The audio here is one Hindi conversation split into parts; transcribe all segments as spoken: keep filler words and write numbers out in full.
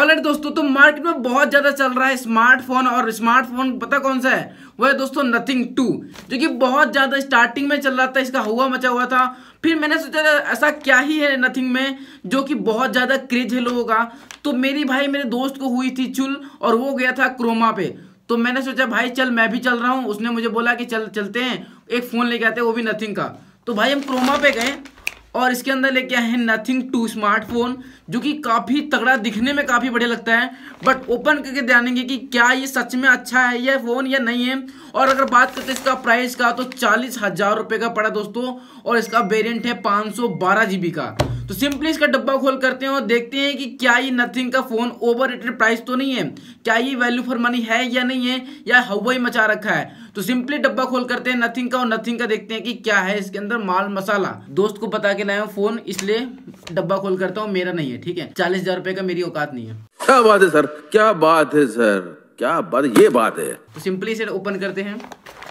ऑलरेडी दोस्तों तो मार्केट में बहुत ज्यादा चल रहा है स्मार्टफोन, और स्मार्टफोन पता कौन सा है? वो है दोस्तों नथिंग टू, जो कि बहुत ज्यादा स्टार्टिंग में चल रहा था, इसका हुआ मचा हुआ था। फिर मैंने सोचा ऐसा क्या ही है नथिंग में जो कि बहुत ज्यादा क्रेज है लोगों का। तो मेरी भाई मेरे दोस्त को हुई थी चुल और वो गया था क्रोमा पे। तो मैंने सोचा भाई चल मैं भी चल रहा हूँ, उसने मुझे बोला कि चल चलते हैं एक फोन लेके आते हैं वो भी नथिंग का। तो भाई हम क्रोमा पे गए और इसके अंदर लेके आए हैं नथिंग टू स्मार्टफोन, जो कि काफ़ी तगड़ा, दिखने में काफ़ी बढ़िया लगता है। बट ओपन करके जानेंगे कि क्या ये सच में अच्छा है ये फ़ोन या नहीं है। और अगर बात करते हैं इसका प्राइस का तो चालीस हज़ार रुपये का पड़ा दोस्तों, और इसका वेरिएंट है पाँच सौ बारह जी बी का। तो सिंपली इसका डब्बा खोल करते हैं और देखते हैं कि क्या ये नथिंग का फ़ोन ओवर रेटेड प्राइस तो नहीं है, क्या ये वैल्यू फॉर मनी है या नहीं है, या हवा ही मचा रखा है। तो सिंपली डब्बा खोल करते हैं नथिंग का, और नथिंग का देखते हैं कि क्या है इसके अंदर माल मसाला। दोस्त को बता के लाया हूं फोन, इसलिए डब्बा खोल करता हूं, मेरा नहीं है, ठीक है। चालीस हजार रुपए का मेरी औकात नहीं है। क्या बात है सर, क्या बात है सर, क्या बात, ये बात है। तो सिंपली इसे ओपन करते हैं।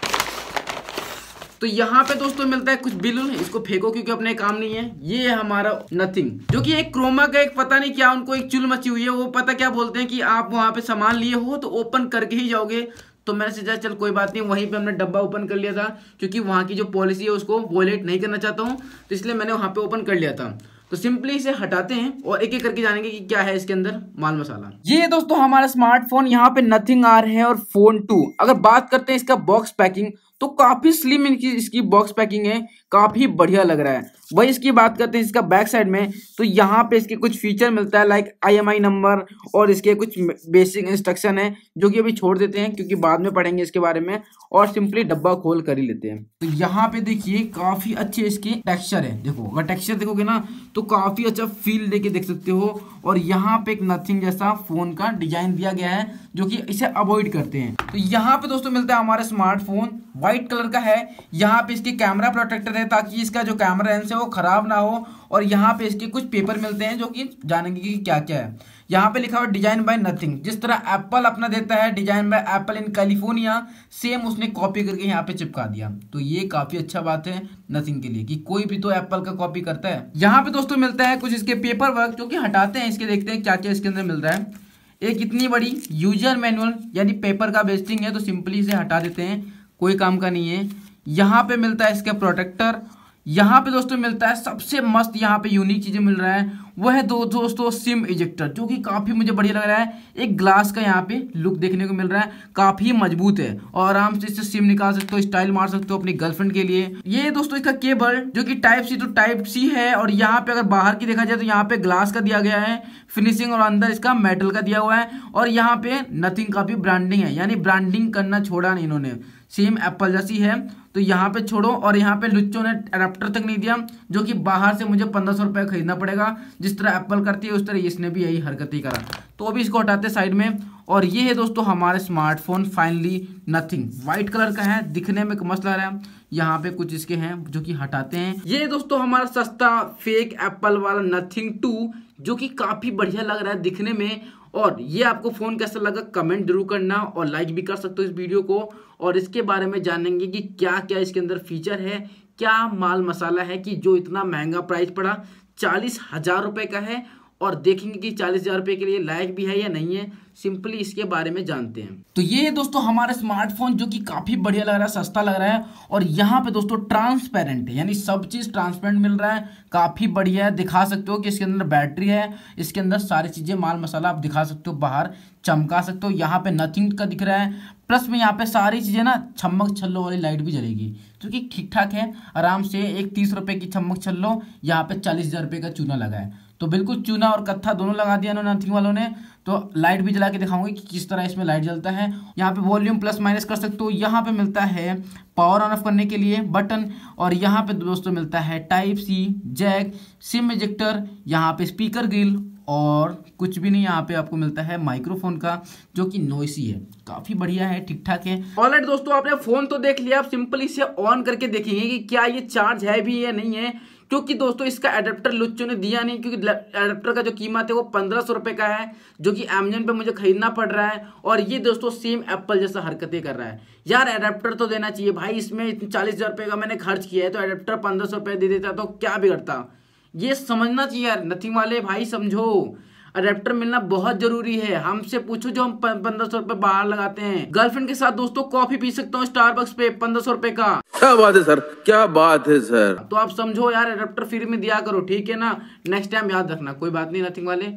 तो यहाँ पे दोस्तों मिलता है कुछ बिल, इसको फेंको क्योंकि अपने काम नहीं है। ये है हमारा नथिंग, जो कि एक क्रोमा का एक पता नहीं क्या उनको एक चुल मची हुई है, वो पता क्या बोलते हैं कि आप वहां पे सामान लिए हो तो ओपन करके ही जाओगे। तो मैंने सोचा चल कोई बात नहीं, वहीं पे हमने डब्बा ओपन कर लिया था, क्योंकि वहाँ की जो पॉलिसी है उसको वॉयलेट नहीं करना चाहता हूँ, तो इसलिए मैंने वहाँ पे ओपन कर लिया था। तो सिंपली इसे हटाते हैं और एक एक करके जानेंगे कि क्या है इसके अंदर माल मसाला। ये दोस्तों हमारा स्मार्टफोन, यहाँ पे नथिंग आर है और फोन टू। अगर बात करते हैं इसका बॉक्स पैकिंग तो काफी स्लिम इनकी इसकी बॉक्स पैकिंग है, काफी बढ़िया लग रहा है। वही इसकी बात करते हैं इसका बैक साइड में, तो यहाँ पे इसके कुछ फीचर मिलता है like IMEI number, और इसके कुछ बेसिक इंस्ट्रक्शन है जो कि अभी छोड़ देते हैं क्योंकि बाद में पढ़ेंगे इसके बारे में। और सिंपली डब्बा खोल कर ही लेते हैं। तो यहाँ पे देखिए काफी अच्छे इसके टेक्सचर है, देखो अगर टेक्सचर देखोगे ना तो काफी अच्छा फील देके देख सकते हो। और यहाँ पे एक नथिंग जैसा फोन का डिजाइन दिया गया है जो कि इसे अवॉइड करते हैं। तो यहाँ पे दोस्तों मिलता है हमारा स्मार्टफोन, व्हाइट कलर का है। यहाँ पे इसकी कैमरा प्रोटेक्टर है ताकि इसका जो कैमरा लेंस है वो खराब ना हो। और यहाँ पे इसके कुछ पेपर मिलते हैं जो कि जानेंगे कि क्या क्या है। यहाँ पे लिखा हुआ डिजाइन बाय नथिंग, जिस तरह एप्पल अपना देता है design by Apple in California, same उसने कॉपी करके यहाँ पे चिपका दिया। तो ये काफी अच्छा बात है नथिंग के लिए कि कोई भी तो एप्पल का कॉपी करता है। यहाँ पे दोस्तों मिलता है कुछ इसके पेपर वर्क जो कि हटाते हैं इसके, देखते हैं क्या क्या इसके अंदर मिल रहा है। एक इतनी बड़ी यूजर मैनुअल यानी पेपर का वेस्टिंग है, तो सिंपली इसे हटा देते हैं, कोई काम का नहीं है। यहाँ पे मिलता है इसका प्रोटेक्टर। यहाँ पे दोस्तों मिलता है सबसे मस्त, यहाँ पे यूनिक चीजें मिल रहा है वो है दो दोस्तों सिम इजेक्टर, जो कि काफी मुझे बढ़िया लग रहा है। एक ग्लास का यहाँ पे लुक देखने को मिल रहा है, काफी मजबूत है और आराम से इससे सिम निकाल सकते हो, स्टाइल मार सकते हो अपनी गर्लफ्रेंड के लिए। ये दोस्तों इसका केबल जो कि type C to type C है, और यहाँ पे अगर बाहर की देखा जाए तो यहाँ पे ग्लास का दिया गया है फिनिशिंग, और अंदर इसका मेटल का दिया हुआ है। और यहाँ पे नथिंग का भी ब्रांडिंग है, यानी ब्रांडिंग करना छोड़ा नहीं इन्होंने, सेम एप्पल जैसी है। तो यहाँ पे छोड़ो, और यहाँ पे लुच्चों ने अडेप्टर तक नहीं दिया, जो कि बाहर से मुझे पंद्रह सौ रुपये खरीदना पड़ेगा। जिस तरह एप्पल करती है उस तरह इसने भी यही हरकत ही करा, तो अभी इसको हटाते साइड में। और ये है दोस्तों हमारे smartphone finally Nothing, white colour का है, दिखने में मस्त लग रहा है। यहाँ पे कुछ इसके हैं जो कि हटाते हैं। ये दोस्तों हमारा सस्ता फेक एप्पल वाला नथिंग टू, जो कि काफी बढ़िया लग रहा है दिखने में। और ये आपको फोन कैसा लगा कमेंट जरूर करना, और लाइक भी कर सकते हो इस वीडियो को। और इसके बारे में जानेंगे कि क्या क्या इसके अंदर फीचर है, क्या माल मसाला है कि जो इतना महंगा प्राइस पड़ा, चालीस हजार रुपए का है। और देखेंगे कि चालीस हजार रुपए के लिए लायक भी है या नहीं है, सिंपली इसके बारे में जानते हैं। तो ये है दोस्तों हमारा स्मार्टफोन जो कि काफी बढ़िया लग रहा है, सस्ता लग रहा है। और यहाँ पे दोस्तों ट्रांसपेरेंट है, यानी सब चीज ट्रांसपेरेंट मिल रहा है, काफी बढ़िया है। दिखा सकते हो कि इसके अंदर बैटरी है, इसके अंदर सारी चीजें माल मसाला आप दिखा सकते हो, बाहर चमका सकते हो। यहाँ पे नथिंग का दिख रहा है, प्लस में यहाँ पे सारी चीजें ना छमक छल्लो वाली लाइट भी जलेगी, जो कि ठीक ठाक है। आराम से एक तीस रुपए की चमक छल्लो, यहाँ पे चालीस हजार रुपए का चूना लगा है, तो बिल्कुल चूना और कत्था दोनों लगा दिया इन्होंने नथिंग वालों ने। तो लाइट भी जला के दिखाऊंगी कि किस तरह इसमें लाइट जलता है। यहाँ पे वॉल्यूम प्लस माइनस कर सकते हो। यहाँ पे मिलता है पावर ऑन ऑफ करने के लिए बटन, और यहाँ पे दोस्तों मिलता है type C, jack, sim ejector, यहाँ पे स्पीकर ग्रिल, और कुछ भी नहीं। यहाँ पे आपको मिलता है माइक्रोफोन का जो कि नॉइसी है, काफी बढ़िया है, ठीक ठाक है। ऑलराइट दोस्तों आपने फोन तो देख लिया, आप सिंपली इसे ऑन करके देखेंगे कि क्या ये चार्ज है भी या नहीं है, क्योंकि दोस्तों इसका एडेप्टर लुच्चों ने दिया नहीं, क्योंकि एडेप्टर का जो कीमत है वो पंद्रह सौ रुपए का है, जो कि अमेजन पे मुझे खरीदना पड़ रहा है। और ये दोस्तों सेम एप्पल जैसा हरकतें कर रहा है। यार एडेप्टर तो देना चाहिए भाई, इसमें चालीस हजार रुपये का मैंने खर्च किया है, तो एडेप्टर पंद्रह सौ रुपये दे देता तो क्या बिगड़ता। ये समझना चाहिए यार नथिंग वाले भाई, समझो। अडेप्टर मिलना बहुत जरूरी है। हमसे पूछो जो हम पंद्रह सौ रुपए बाहर लगाते हैं। गर्लफ्रेंड के साथ दोस्तों कॉफी पी सकता हूँ स्टारबक्स पे पंद्रह सौ रुपए का। क्या बात है सर, क्या बात है सर। तो आप समझो यार, अडेप्टर फ्री में दिया करो, ठीक है ना। नेक्स्ट टाइम याद रखना, कोई बात नहीं नथिंग वाले।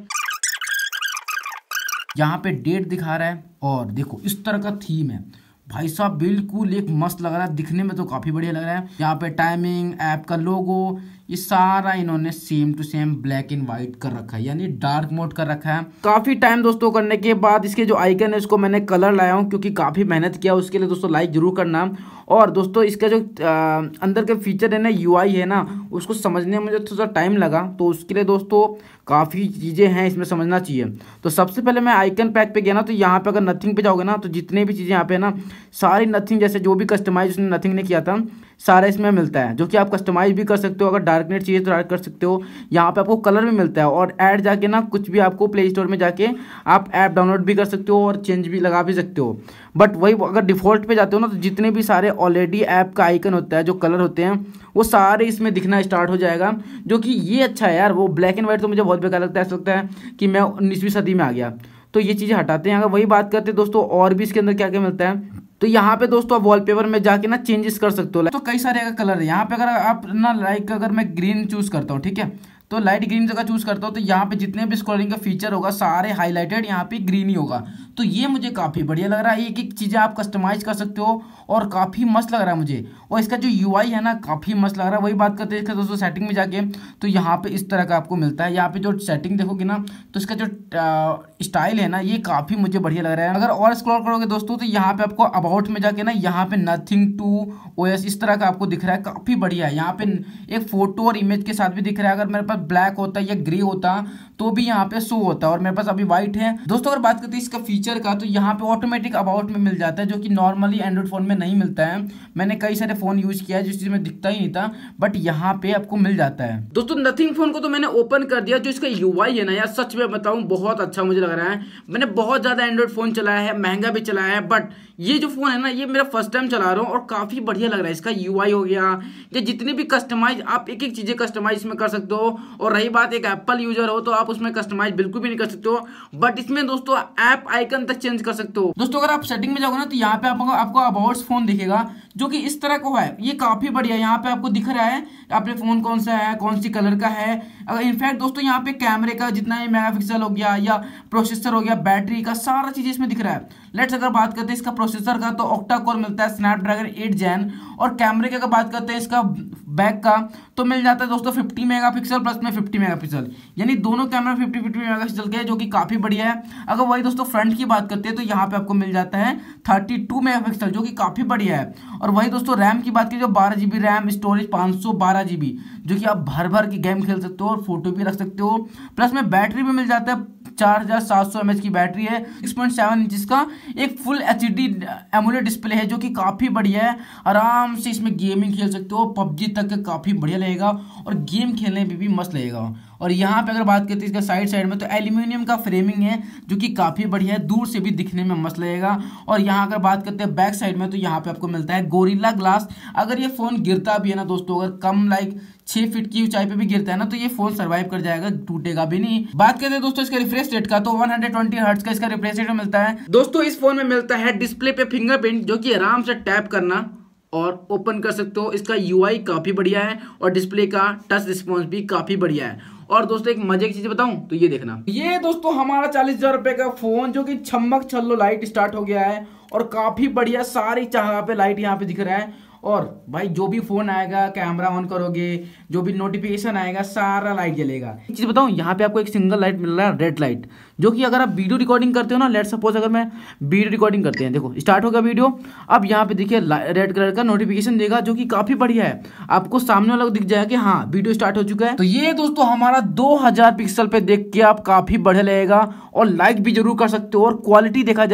यहाँ पे डेट दिखा रहा है और देखो इस तरह का थीम है भाई साहब, बिल्कुल एक मस्त लग रहा है दिखने में, तो काफी बढ़िया लग रहा है। यहाँ पे टाइमिंग, ऐप का लोगो, ये सारा इन्होंने same to same black and white कर रखा है, यानी डार्क मोड कर रखा है। काफी टाइम दोस्तों करने के बाद इसके जो आइकन है उसको मैंने कलर लाया हूँ, क्योंकि काफी मेहनत किया उसके लिए दोस्तों, लाइक जरूर करना। और दोस्तों इसका जो आ, अंदर के फीचर है ना, यूआई है ना, उसको समझने में मुझे थोड़ा टाइम लगा, तो उसके लिए दोस्तों काफ़ी चीज़ें हैं इसमें समझना चाहिए। तो सबसे पहले मैं आइकन पैक पे गया ना, तो यहाँ पे अगर नथिंग पे जाओगे ना, तो जितने भी चीज़ें यहाँ पे ना सारी नथिंग, जैसे जो भी कस्टमाइज उसने नथिंग ने किया था सारा इसमें मिलता है, जो कि आप कस्टमाइज भी कर सकते हो। अगर डार्कनेट चाहिए तो डार्क कर सकते हो। यहाँ पे आपको कलर भी मिलता है, और ऐड जाके ना कुछ भी आपको प्ले स्टोर में जाके आप ऐप डाउनलोड भी कर सकते हो और चेंज भी लगा भी सकते हो। बट वही अगर डिफ़ॉल्ट पे जाते हो ना, तो जितने भी सारे ऑलरेडी ऐप का आइकन होता है, जो कलर होते हैं, वो सारे इसमें दिखना स्टार्ट हो जाएगा, जो कि ये अच्छा है यार। वो ब्लैक एंड व्हाइट तो मुझे बहुत बेकार लगता है, ऐसा लगता है कि मैं उन्नीसवीं सदी में आ गया। तो ये चीज़ें हटाते हैं। अगर वही बात करते हैं दोस्तों और भी इसके अंदर क्या क्या मिलता है, तो यहाँ पे दोस्तों आप वॉलपेपर में जाके ना चेंजेस कर सकते हो। तो कई सारे अगर कलर है यहाँ पे, अगर आप ना लाइक अगर मैं ग्रीन चूज करता हूँ, ठीक है, तो लाइट ग्रीन जगह चूज करता हूँ, तो यहाँ पे जितने भी स्क्रॉलिंग का फीचर होगा सारे हाईलाइटेड यहाँ पे ग्रीन ही होगा। तो ये मुझे काफ़ी बढ़िया लग रहा है। एक एक चीज़ें आप कस्टमाइज कर सकते हो और काफ़ी मस्त लग रहा है मुझे। और इसका जो यूआई है ना काफ़ी मस्त लग रहा है। वही बात करते हैं इसका दोस्तों सेटिंग में जाके, तो यहाँ पे इस तरह का आपको मिलता है। यहाँ पे जो सेटिंग देखोगे ना, तो इसका जो स्टाइल है ना, ये काफ़ी मुझे बढ़िया लग रहा है। अगर और स्क्रॉल करोगे दोस्तों, तो यहाँ पे आपको अबाउट में जाके ना, यहाँ पे नथिंग टू ओएस इस तरह का आपको दिख रहा है, काफ़ी बढ़िया है। यहाँ पे एक फोटो और इमेज के साथ भी दिख रहा है। अगर मेरे पास ब्लैक होता या ग्रे होता तो भी यहाँ पे शो होता है, और मेरे पास अभी व्हाइट है दोस्तों। अगर बात करते हैं इसका फीचर का, तो यहाँ पे ऑटोमेटिक अबाउट में मिल जाता है, जो कि नॉर्मली एंड्रॉइड फोन में नहीं मिलता है। मैंने कई सारे फोन यूज किया है जिस चीज में दिखता ही नहीं था, बट यहाँ पे आपको मिल जाता है। दोस्तों नथिंग फोन को तो मैंने ओपन कर दिया। जो इसका यूआई है ना यार, सच में बताऊं बहुत अच्छा मुझे लग रहा है। मैंने बहुत ज्यादा एंड्रॉइड फोन चलाया है, महंगा भी चलाया है, बट ये जो फोन है ना, ये मेरा फर्स्ट टाइम चला रहा हूँ और काफी बढ़िया लग रहा है। इसका यूआई हो गया, या जितने भी कस्टमाइज, आप एक एक चीजें कस्टमाइज इसमें कर सकते हो। और रही बात एक एप्पल यूजर हो तो आप उसमें कस्टमाइज बिल्कुल भी नहीं कर सकते हो, बट इसमें दोस्तों ऐप आइकन तक चेंज कर सकते हो। दोस्तों अगर आप सेटिंग में जाओगे ना, तो यहाँ पे आपको आपको अबाउट फोन दिखेगा, जो कि इस तरह का है। ये काफी बढ़िया, यहाँ पे आपको दिख रहा है आपने फोन कौन सा है, कौन सी कलर का है। अगर इनफैक्ट दोस्तों यहाँ पे कैमरे का जितना भी मेगापिक्सल हो गया, या प्रोसेसर हो गया, बैटरी का सारा चीज इसमें दिख रहा है। लेट्स अगर बात करते हैं इसका प्रोसेसर का, तो ऑक्टा कोर मिलता है स्नैपड्रैगन एट जेन। और कैमरे की अगर बात करते हैं इसका बैक का, तो मिल जाता है दोस्तों फिफ्टी मेगापिक्सल प्लस में फिफ्टी मेगापिक्सल, यानी दोनों कैमरा फिफ्टी फिफ्टी मेगापिक्सल के, जो कि काफी बढ़िया है। अगर वही दोस्तों फ्रंट की बात करते हैं, तो यहाँ पे आपको मिल जाता है थर्टी टू मेगापिक्सल, जो कि काफी बढ़िया है। और वही दोस्तों रैम की बात की, जो बारह जीबी रैम, स्टोरेज पाँच सौ बारह जीबी, जो कि आप भर भर की गेम खेल सकते हो और फोटो भी रख सकते हो। प्लस में बैटरी भी मिल जाता है, चार हजार सात सौ एम एच की बैटरी है, सिक्स पॉइंट सेवन इंच का एक full H D AMOLED display है, जो कि काफी बढ़िया है। आराम से इसमें गेमिंग खेल सकते हो, पबजी तक काफी बढ़िया लगेगा और गेम खेलने में भी मस्त लगेगा। और यहाँ पे अगर बात करते हैं इसका साइड साइड में, तो एल्यूमिनियम का फ्रेमिंग है, जो कि काफी बढ़िया है, दूर से भी दिखने में मस्त लगेगा। और यहाँ अगर बात करते हैं बैक साइड में, तो यहाँ पे आपको मिलता है गोरिल्ला ग्लास। अगर ये फोन गिरता भी है ना दोस्तों, अगर कम लाइक छह फीट की ऊंचाई पे भी गिरता है ना, तो ये फोन सर्वाइव कर जाएगा, टूटेगा भी नहीं। बात करते हैं दोस्तों इसका रिफ्रेश रेट का, तो वन हंड्रेड ट्वेंटी हर्ट्ज का इसका रिफ्रेश रेट मिलता है। दोस्तों इस फोन में मिलता है डिस्प्ले पे फिंगरप्रिंट, जो कि आराम से टैप करना और ओपन कर सकते हो। इसका यूआई काफी बढ़िया है और डिस्प्ले का टच रिस्पॉन्स भी काफी बढ़िया है। और दोस्तों एक मजे की चीज बताऊं, तो ये देखना, ये दोस्तों हमारा चालीस हजार रुपए का फोन, जो कि छमक छल्लो लाइट स्टार्ट हो गया है और काफी बढ़िया सारी जगह पे लाइट यहाँ पे दिख रहा है। और भाई जो भी फोन आएगा, कैमरा ऑन करोगे, जो भी नोटिफिकेशन आएगा, सारा लाइट जलेगा। एक चीज बताऊं, यहाँ पे आपको एक सिंगल लाइट मिल रहा है, रेड लाइट, जो कि अगर आप वीडियो रिकॉर्डिंग करते हो ना, लेट सपोज अगर मैं वीडियो रिकॉर्डिंग करते हैं, देखो स्टार्ट होगा वीडियो, अब यहाँ पे देखिए रेड कलर का नोटिफिकेशन देगा, जो कि काफी बढ़िया है। आपको सामने वाला दिख जाएगा कि हाँ वीडियो स्टार्ट हो चुका है। तो ये दोस्तों हमारा दो हजार पिक्सल पे देख के आप काफी बढ़िया लगेगा, और लाइक भी जरूर कर सकते हो। और क्वालिटी देखा जाए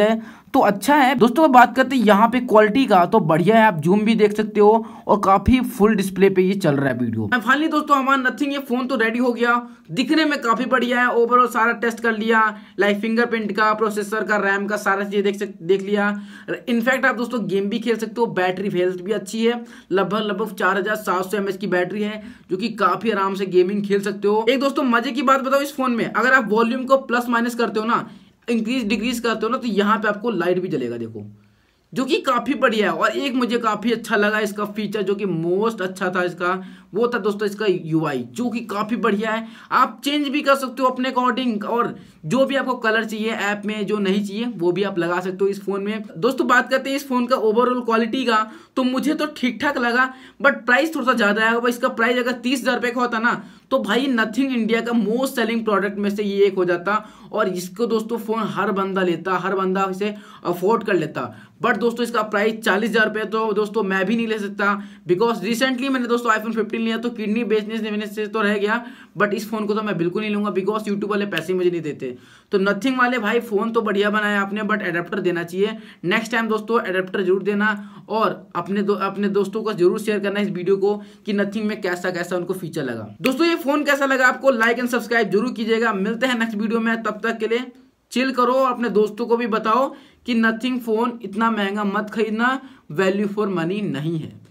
तो अच्छा है दोस्तों। बात करते हैं यहाँ पे क्वालिटी का, तो बढ़िया है, आप जूम भी देख सकते हो और काफी फुल डिस्प्ले पे ये चल रहा है वीडियो। फाइनली दोस्तों हमारा नथिंग ये फोन तो रेडी हो गया, दिखने में काफी बढ़िया है। ओवरऑल सारा टेस्ट कर लिया, लाइक फिंगरप्रिंट का, प्रोसेसर का, रैम का, सारा चीज देख सक देख लिया। इनफैक्ट आप दोस्तों गेम भी खेल सकते हो, बैटरी हेल्थ भी अच्छी है, लगभग लगभग चार हजार सात सौ एमएच की बैटरी है, जो कि काफी आराम से गेमिंग खेल सकते हो। एक दोस्तों मजे की बात बताओ, इस फोन में अगर आप वॉल्यूम को प्लस माइनस करते हो ना, इंक्रीज डिक्रीज करते हो ना, तो यहाँ पे आपको लाइट भी जलेगा, देखो, जो कि काफी बढ़िया है। और एक मुझे काफी अच्छा लगा इसका फीचर, जो कि मोस्ट अच्छा था इसका, वो था दोस्तों इसका यूआई, जो कि काफी बढ़िया है। आप चेंज भी कर सकते हो अपने अकॉर्डिंग, और जो भी आपको कलर चाहिए ऐप में, जो नहीं चाहिए वो भी आप लगा सकते हो इस फोन में। दोस्तों बात करते हैं इस फोन का ओवरऑल क्वालिटी का, तो मुझे तो ठीक ठाक लगा, बट प्राइस थोड़ा सा ज्यादा है। इसका प्राइस अगर तीस हजार रुपए का होता ना, तो भाई नथिंग इंडिया का मोस्ट सेलिंग प्रोडक्ट में से ये एक हो जाता, और इसको दोस्तों फोन हर बंदा लेता, हर बंदा इसे अफोर्ड कर लेता। बट दोस्तों इसका प्राइस चालीस हजार रुपये, तो दोस्तों मैं भी नहीं ले सकता, बिकॉज रिसेंटली मैंने दोस्तों आईफोन फिफ्टीन लिया, तो किडनी बेचने से तो रह गया, बट इस फोन को तो मैं बिल्कुल नहीं लूंगा, बिकॉज यूट्यूब वाले पैसे मुझे नहीं देते। तो नथिंग वाले भाई फोन तो बढ़िया बनाया आपने, बट एडेप्टर देना चाहिए नेक्स्ट टाइम दोस्तों, एडेप्टर जरूर देना, और अपने दो, अपने दोस्तों को जरूर शेयर करना इस वीडियो को कि नथिंग में कैसा कैसा उनको फीचर लगा। दोस्तों ये फोन कैसा लगा आपको, लाइक एंड सब्सक्राइब जरूर कीजिएगा। मिलते हैं नेक्स्ट वीडियो में, तब तक के लिए चिल करो, और अपने दोस्तों को भी बताओ कि नथिंग फोन इतना महंगा मत खरीदना, वैल्यू फॉर मनी नहीं है।